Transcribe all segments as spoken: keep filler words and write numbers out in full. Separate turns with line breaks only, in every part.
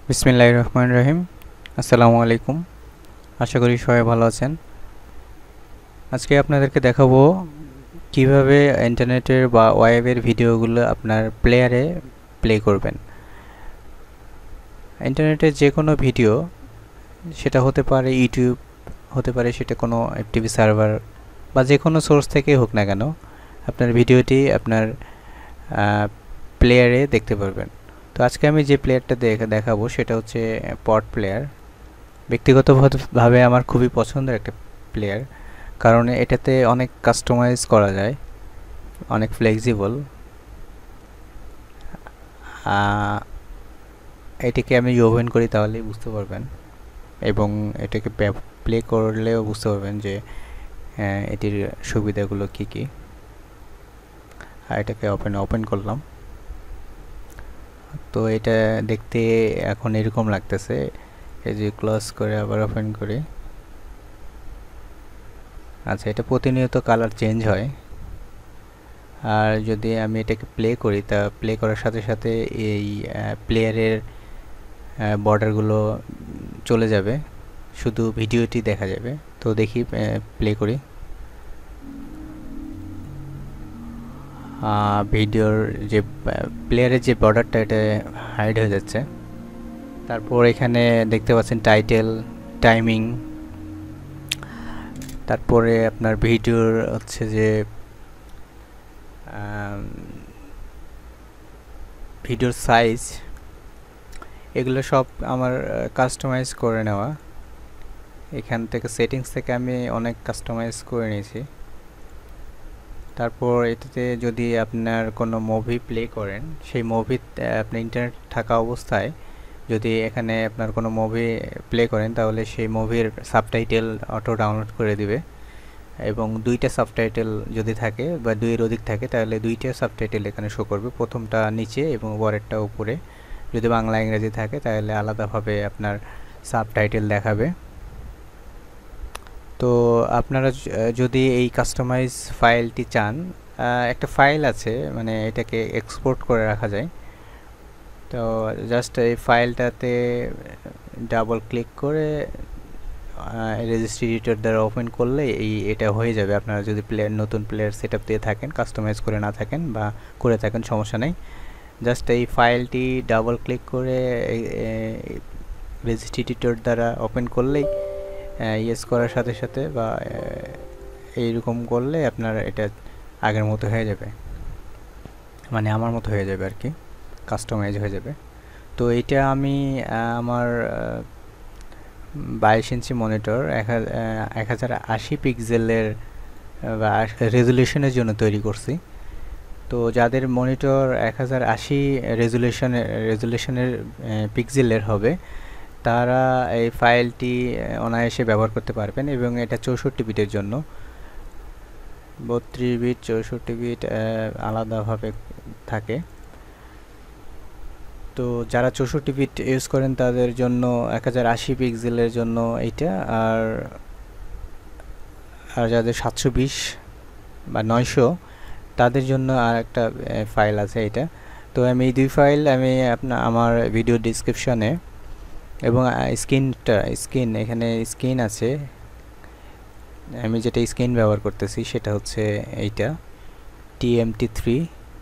বিসমিল্লাহির রহমানির রহিম। আসসালামু আলাইকুম। আশা করি সবাই ভালো আছেন। আজকে আপনাদেরকে দেখাবো কিভাবে ইন্টারনেটের বা ওয়েবের ভিডিওগুলো আপনার প্লেয়ারে প্লে করবেন। ইন্টারনেটের যে কোনো ভিডিও, সেটা হতে পারে ইউটিউব, হতে পারে সেটা কোনো এফটিপি সার্ভার বা যে কোনো সোর্স থেকেই হোক না কেন, আপনার ভিডিওটি আপনার প্লেয়ারে দেখতে পারবেন। তো আজকে আমি যে প্লেয়ারটা দেখাবো সেটা হচ্ছে পড প্লেয়ার। ব্যক্তিগতভাবে আমার খুবই পছন্দের একটা প্লেয়ার, কারণ এটাতে অনেক কাস্টমাইজ করা যায়, অনেক ফ্লেক্সিবল। এটাকে আমি ওপেন করি তাহলেই বুঝতে পারবেন, এবং এটাকে প্লে করলেও বুঝতে পারবেন যে হ্যাঁ, এটির সুবিধাগুলো কি কি। আর এটাকে ওপেন ওপেন করলাম, তো এটা দেখতে এখন এরকম লাগতেছে। এই যে ক্লোজ করে আবার ওপেন করি। আচ্ছা, এটা প্রতিনিয়ত কালার চেঞ্জ হয়। আর যদি আমি এটাকে প্লে করি, তা প্লে করার সাথে সাথে এই প্লেয়ারের বর্ডারগুলো চলে যাবে, শুধু ভিডিওটি দেখা যাবে। তো দেখি, প্লে করি। ভিডিওর যে প্লেয়ারের যে বর্ডারটা, এটা হাইড হয়ে যাচ্ছে। তারপর এখানে দেখতে পাচ্ছেন টাইটেল, টাইমিং, তারপরে আপনার ভিডিওর হচ্ছে যে ভিডিওর সাইজ, এগুলো সব আমার কাস্টমাইজ করে নেওয়া। এখান থেকে সেটিংস থেকে আমি অনেক কাস্টমাইজ করে নিয়েছি। তারপর এটাতে যদি আপনার কোনো মুভি প্লে করেন, সেই মুভি আপনার ইন্টারনেট থাকা অবস্থায় যদি এখানে আপনার কোনো মুভি প্লে করেন, তাহলে সেই মুভির সাবটাইটেল অটো ডাউনলোড করে দিবে। এবং দুইটা সাবটাইটেল যদি থাকে বা দুইয়ের অধিক থাকে, তাহলে দুইটা সাবটাইটেল এখানে শো করবে, প্রথমটা নিচে এবং পরেরটা উপরে। যদি বাংলা ইংরেজি থাকে তাহলে আলাদাভাবে আপনার সাবটাইটেল দেখাবে। তো আপনারা যদি এই কাস্টমাইজ ফাইলটি চান, একটা ফাইল আছে, মানে এটাকে এক্সপোর্ট করে রাখা যায়। তো জাস্ট এই ফাইলটাতে ডাবল ক্লিক করে রেজিস্ট্রি এডিটর দ্বারা ওপেন করলে এই এটা হয়ে যাবে। আপনারা যদি প্লেয়ার নতুন প্লেয়ার সেট আপ দিয়ে থাকেন, কাস্টমাইজ করে না থাকেন বা করে থাকেন, সমস্যা নেই। জাস্ট এই ফাইলটি ডাবল ক্লিক করে রেজিস্ট্রি এডিটর দ্বারা ওপেন করলেই, ইয়েস করার সাথে সাথে বা এইরকম করলে আপনার এটা আগের মতো হয়ে যাবে, মানে আমার মতো হয়ে যাবে আর কি, কাস্টমাইজ হয়ে যাবে। তো এটা আমি আমার বাইশ ইঞ্চি মনিটর এক হাজার আশি পিক্সেলের বা রেজুলেশনের জন্য তৈরি করছি। তো যাদের মনিটর এক হাজার আশি রেজুলেশনের রেজুলেশনের পিক্সেলের হবে, তারা এই ফাইলটি অনায়াসে ব্যবহার করতে পারবেন। এবং এটা চৌষট্টি বিটের জন্য, বত্রিশ বিট চৌষট্টি বিট আলাদাভাবে থাকে। তো যারা চৌষট্টি বিট ইউজ করেন তাদের জন্য এক হাজার আশি পিক্সেলের জন্য এইটা, আর আর যাদের সাতশো বিশ বা নয়শো, তাদের জন্য আর একটা ফাইল আছে এটা। তো আমি এই দুই ফাইল আমি আপনার আমার ভিডিও ডিসক্রিপশনে এবং স্ক্রিনটা স্ক্রিন এখানে স্ক্রিন আছে, আমি যেটা স্ক্রিন ব্যবহার করতেছি সেটা হচ্ছে এইটা টি এম টি থ্রি।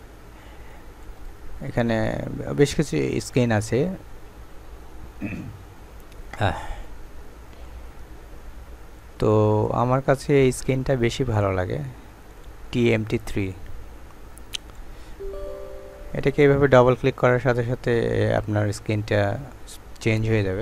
এখানে বেশ কিছু স্ক্রিন আছে। তো আমার কাছে এই স্ক্রিনটা বেশি ভালো লাগে, টি এম টি থ্রি। এটাকে এইভাবে ডাবল ক্লিক করার সাথে সাথে আপনার স্ক্রিনটা চেঞ্জ হয়ে যাবে।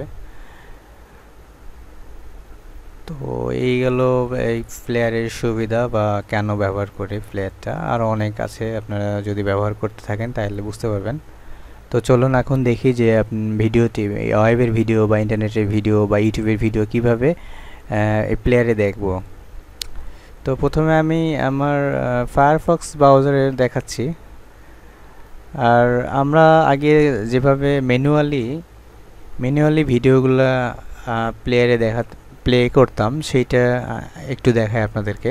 তো এই গেল এই প্লেয়ারের সুবিধা বা কেন ব্যবহার করে প্লেয়ারটা। আরও অনেক আছে, আপনারা যদি ব্যবহার করতে থাকেন তাহলে বুঝতে পারবেন। তো চলুন এখন দেখি যে ভিডিওটি, ওয়েবের ভিডিও বা ইন্টারনেটের ভিডিও বা ইউটিউবের ভিডিও কিভাবে এই প্লেয়ারে দেখব। তো প্রথমে আমি আমার ফায়ারফক্স ব্রাউজারে দেখাচ্ছি। আর আমরা আগে যেভাবে ম্যানুয়ালি ম্যানুয়ালি ভিডিওগুলো প্লেয়ারে দেখা প্লে করতাম, সেইটা একটু দেখাই আপনাদেরকে।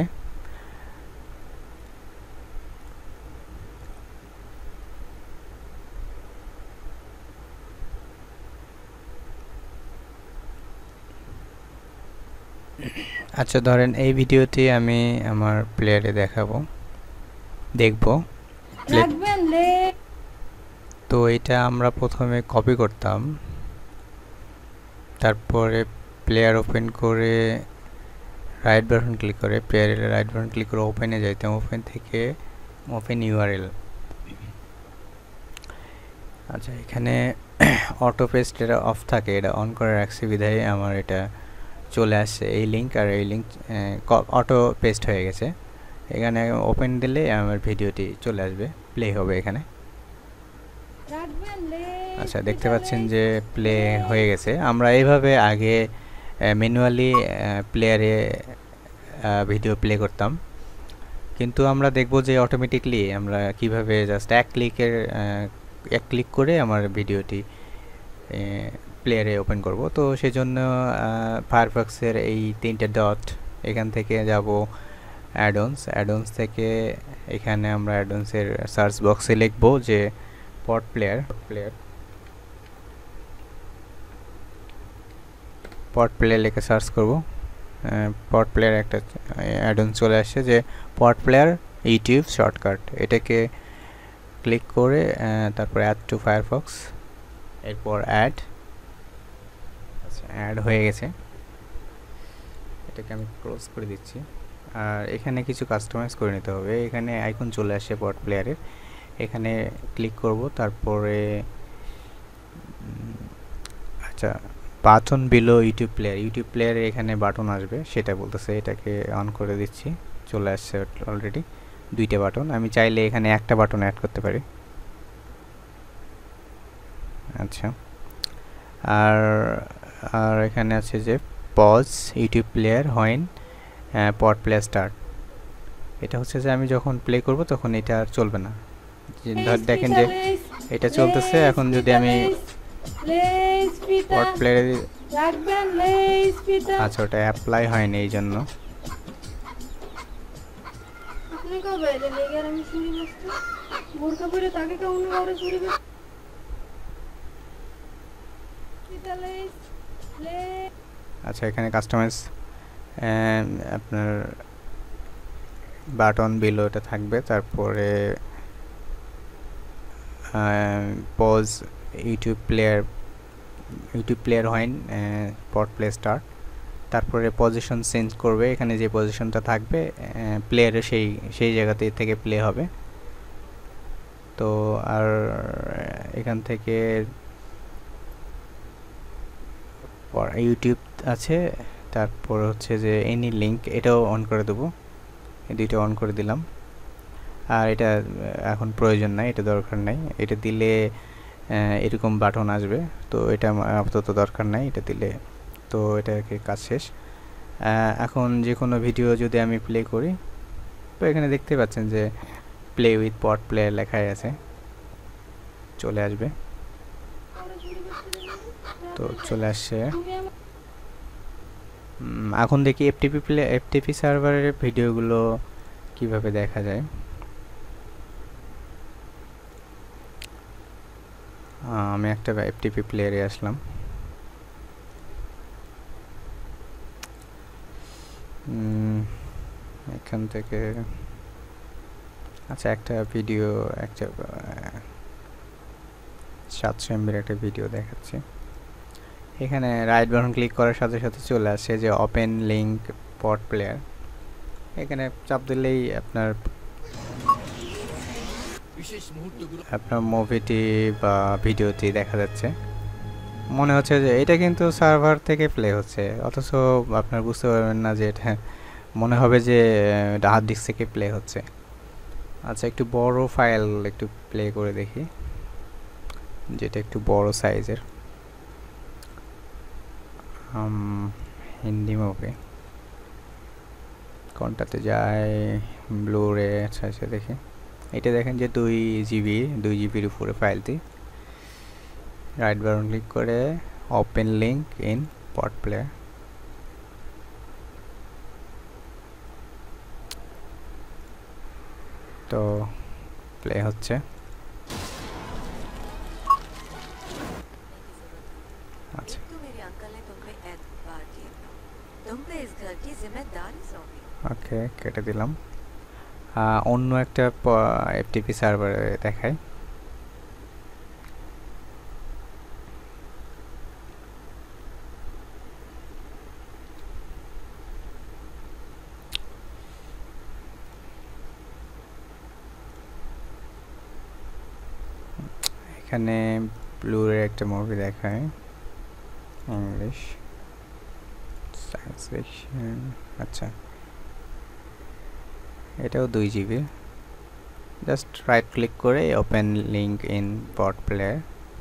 আচ্ছা ধরেন এই ভিডিওটি আমি আমার প্লেয়ারে দেখাবো, দেখব। তো এটা আমরা প্রথমে কপি করতাম, তারপরে প্লেয়ার ওপেন করে রাইট বাটন ক্লিক করে প্লেয়ারের রাইট বাটন ক্লিক করে ওপেনে যাইতাম, ওপেন থেকে ওপেন ইউআরএল। আচ্ছা এখানে অটো পেস্ট এটা অফ থাকে, এটা অন করে রাখছি বিধায় আমার এটা চলে আসছে এই লিঙ্ক, আর এই লিঙ্ক অটো পেস্ট হয়ে গেছে। এখানে ওপেন দিলে আমার ভিডিওটি চলে আসবে, প্লে হবে এখানে। আচ্ছা দেখতে পাচ্ছেন যে প্লে হয়ে গেছে। আমরা এইভাবে আগে ম্যানুয়ালি প্লেয়ারে ভিডিও প্লে করতাম, কিন্তু আমরা দেখব যে অটোমেটিকলি আমরা কিভাবে জাস্ট এক ক্লিকের এক ক্লিক করে আমার ভিডিওটি প্লেয়ারে ওপেন করব। তো সেজন্য ফায়ারফক্সের এই তিনটে ডট, এখান থেকে যাব অ্যাডন্স, অ্যাডন্স থেকে এখানে আমরা অ্যাডন্সের সার্চ বক্সে লিখব যে pod player player pod player লিখে সার্চ করব। পড প্লেয়ার একটা অ্যাডন্স চলে আসছে যে পড প্লেয়ার ইউটিউব শর্টকাট, এটাকে ক্লিক করে তারপর অ্যাড টু ফায়ারফক্স, এরপর অ্যাড। আচ্ছা অ্যাড হয়ে গেছে, এটাকে আমি ক্লোজ করে দিচ্ছি। আর এখানে কিছু কাস্টমাইজ করে নিতে হবে। এখানে আইকন চলে আসে পড প্লেয়ারের, এখানে ক্লিক করব, তারপরে আচ্ছা button below YouTube player, YouTube প্লেয়ারে এখানে বাটন আসবে সেটা বলতেছে, এটাকে অন করে দিচ্ছি। চলে আসছে অলরেডি দুইটা বাটন, আমি চাইলে এখানে একটা বাটন অ্যাড করতে পারি। আচ্ছা আর আর এখানে আছে যে pause YouTube player when pod player start, এটা হচ্ছে যে আমি যখন প্লে করব তখন এটা আর চলবে না। দেখেন যে এটা চলতেছে, এখন যদি আমি পড প্লেয়ারে, আচ্ছা ওটা অ্যাপ্লাই হয়নি এই জন্য। আচ্ছা এখানে কাস্টমাইজ আপনার বাটন বিলো এটা থাকবে, তারপরে pause YouTube player YouTube player হয় পড প্লে স্টার্ট, তারপরে পজিশন চেঞ্জ করবে, এখানে যে পজিশনটা থাকবে প্লেয়ারে সেই সেই জায়গাতে থেকে প্লে হবে। তো আর এখান থেকে ইউটিউব আছে, তারপর হচ্ছে যে এনি লিঙ্ক, এটাও অন করে দেবো, এই দুইটা অন করে দিলাম। আর এটা এখন প্রয়োজন নাই, এটা দরকার নাই, এটা দিলে এরকম বাটন আসবে, তো এটা আপাতত দরকার নাই, এটা দিলে তো এটাকে কাজ শেষ। এখন যে কোনো ভিডিও যদি আমি প্লে করি, তো এখানে দেখতে পাচ্ছেন যে প্লে উইথ পড প্লেয়ার লেখাই আছে, চলে আসবে। তো চলে আসছে। এখন দেখি এফটিপি প্লে এফটিপি সার্ভারের ভিডিওগুলো কিভাবে দেখা যায়। আমি একটা এফটিপি প্লেয়ারে আসলাম, এখান থেকে আচ্ছা একটা ভিডিও, একটা সাতশো এমবির একটা ভিডিও দেখাচ্ছি। এখানে রাইট বাটন ক্লিক করার সাথে সাথে চলে আসে যে ওপেন লিঙ্ক পড প্লেয়ার, এখানে চাপ দিলেই আপনার আপনার মুভিটি বা ভিডিওটি দেখা যাচ্ছে। মনে হচ্ছে যে এটা কিন্তু সার্ভার থেকে প্লে হচ্ছে, অথচ আপনার বুঝতে পারবেন না যে এটা, মনে হবে যে হার্ড ডিস্ক থেকে প্লে হচ্ছে। আচ্ছা একটু বড় ফাইল একটু প্লে করে দেখি, যেটা একটু বড় সাইজের, হিন্দি মুভি কোনটাতে যায়, ব্লু-রে। আচ্ছা আচ্ছা দেখি, এটা দেখেন যে দুই জিবি দুই জিবির উপরে ফাইলটি। রাইট বাটন ক্লিক করে open link in pod player, তো প্লে হচ্ছে। আচ্ছা ওকে, কেটে দিলাম। অন্য একটা এফটিপি সার্ভারে দেখাই। এখানে ব্লুরের একটা মুভি দেখায়, ইংলিশ সায়েন্স ফিকশন। আচ্ছা, এটাও দুই জিবি। জাস্ট রাইট ক্লিক করে open link in pod player.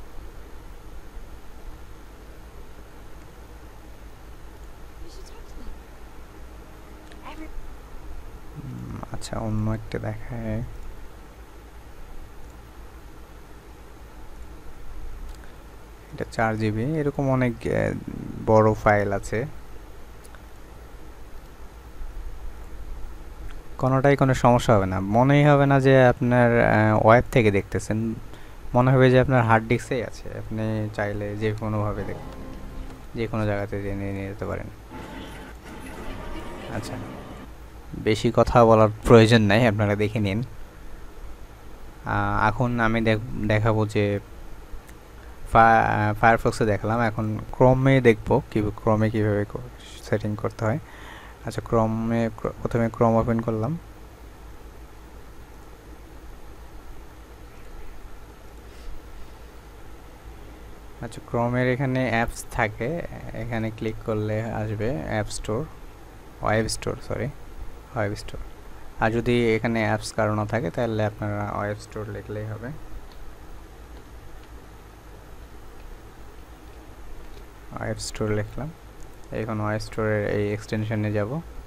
আচ্ছা, অন্য একটা দেখায়। এটা চার জিবি। এরকম অনেক বড় ফাইল আছে, কোনোটাই কোনো সমস্যা হবে না। মনেই হবে না যে আপনার ওয়েব থেকে দেখতেছেন, মনে হবে যে আপনার হার্ড ডিস্কেই আছে। আপনি চাইলে যে কোনোভাবে দেখতে, যে কোনো জায়গাতে নিয়ে নিয়ে যেতে পারেন। আচ্ছা, বেশি কথা বলার প্রয়োজন নাই, আপনারা দেখে নিন। এখন আমি দেখাবো যে ফায়ারফক্সে দেখলাম, এখন ক্রোমে দেখবো কি ক্রোমে কীভাবে সেটিং করতে হয়। আচ্ছা, ক্রোমে প্রথমে ক্রোম ওপেন করলাম। আচ্ছা, ক্রোমের এখানে অ্যাপস থাকে, এখানে ক্লিক করলে আসবে app store, web store, sorry web store. আর যদি এখানে অ্যাপস কারো না থাকে তাহলে আপনারা ওয়েব স্টোর লিখলেই হবে। ওয়েব স্টোর লিখলাম। এখন ওয়েব স্টোরের এই এক্সটেনশনে যাব।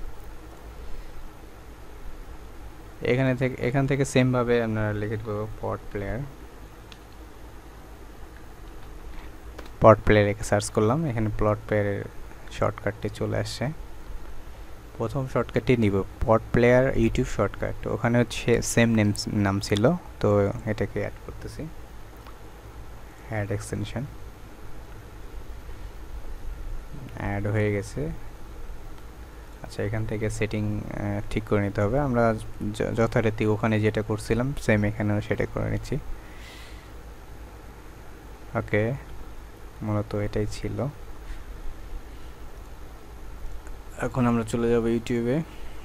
এখানে থেকে এখান থেকে সেমভাবে আপনারা লিখে দেবো পড প্লেয়ার। পড প্লেয়ার একে সার্চ করলাম, এখানে পড প্লেয়ারের শর্টকাটটি চলে আসছে। প্রথম শর্টকাটটি নিব পড প্লেয়ার ইউটিউব শর্টকাট, ওখানে হচ্ছে সেম নেম নাম ছিল, তো এটাকে অ্যাড করতেছি, অ্যাড এক্সটেনশন। অ্যাড হয়ে গেছে। আচ্ছা, এখান থেকে সেটিং ঠিক করে নিতে হবে। আমরা যথারীতি ওখানে যেটা করছিলাম সেম এখানেও সেটা করে নিচ্ছি। ওকে, মূলত এটাই ছিল। এখন আমরা চলে যাব ইউটিউবে।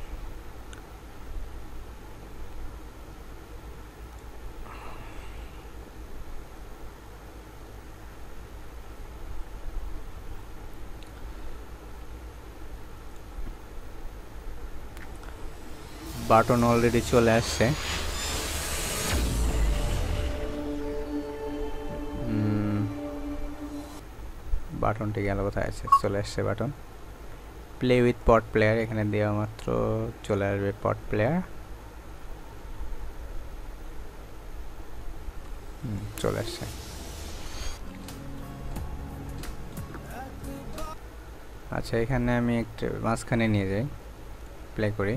বাটন অলরেডি চলে আসছে। বাটনটি গেল কোথায় আছে? চলে আসছে button. Play with pod player, এখানে দেওয়া মাত্র চলে আসবে পড প্লেয়ার। চলে আসছে। আচ্ছা, এখানে আমি একটু মাঝখানে নিয়ে যাই, প্লে করি।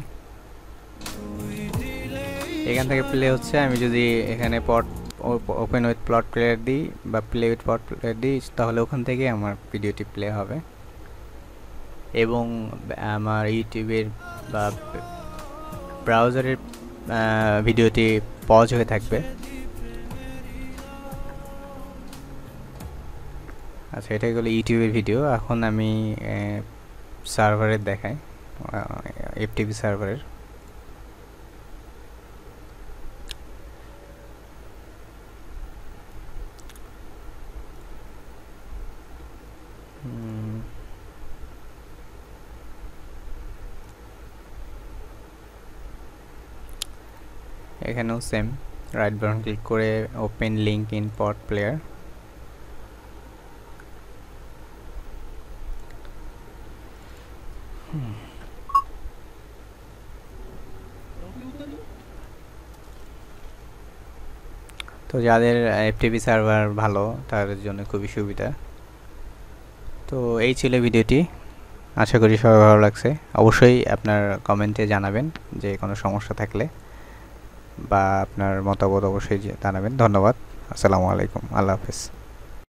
এখান থেকে প্লে হচ্ছে। আমি যদি এখানে pod open with plot player দিই বা প্লে উইথ পড প্লেয়ার দিই, তাহলে ওখান থেকে আমার ভিডিওটি প্লে হবে এবং আমার ইউটিউবের বা ব্রাউজারের ভিডিওটি পজ হয়ে থাকবে। আচ্ছা, এটা হলো ইউটিউবের ভিডিও। এখন আমি সার্ভারের দেখাই, এফটিপি সার্ভারের। এখানেও সেম, রাইট বাটন ক্লিক করে open link in pod player. তো যাদের এফটিপি সার্ভার ভালো তাদের জন্য খুবই সুবিধা। তো এই ছিল ভিডিওটি, আশা করি সবাই ভালো লাগছে। অবশ্যই আপনার কমেন্টে জানাবেন যে কোনো সমস্যা থাকলে, বা আপনার মতামত অবশ্যই জানাবেন। ধন্যবাদ, আসসালামু আলাইকুম, আল্লাহ হাফেজ।